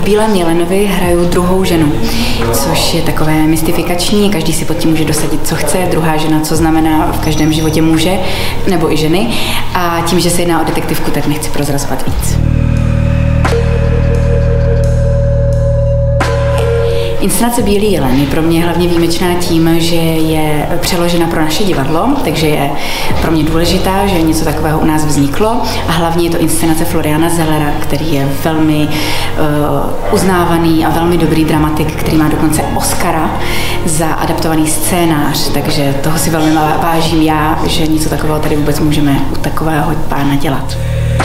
Bílém jelenovi hraju druhou ženu, což je takové mystifikační, každý si pod tím může dosadit, co chce, druhá žena, co znamená v každém životě muže nebo i ženy. A tím, že se jedná o detektivku, tak nechci prozrazovat víc. Inscenace Bílý jelen je pro mě hlavně výjimečná tím, že je přeložena pro naše divadlo, takže je pro mě důležitá, že něco takového u nás vzniklo a hlavně je to inscenace Floriana Zellera, který je velmi uznávaný a velmi dobrý dramatik, který má dokonce Oscara za adaptovaný scénář, takže toho si velmi vážím já, že něco takového tady vůbec můžeme u takového pána dělat.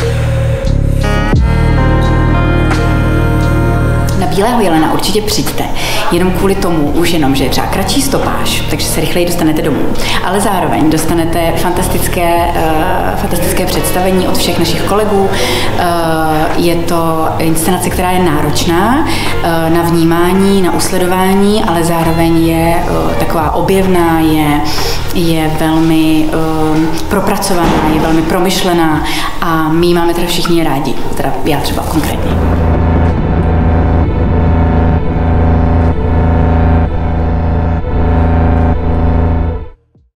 Na Bílého jelena určitě přijďte, jenom kvůli tomu už jenom, že je třeba kratší stopáž, takže se rychleji dostanete domů. Ale zároveň dostanete fantastické představení od všech našich kolegů. Je to inscenace, která je náročná na vnímání, na usledování, ale zároveň je taková objevná, je velmi propracovaná, je velmi promyšlená a my máme teda všichni rádi, teda já třeba konkrétně.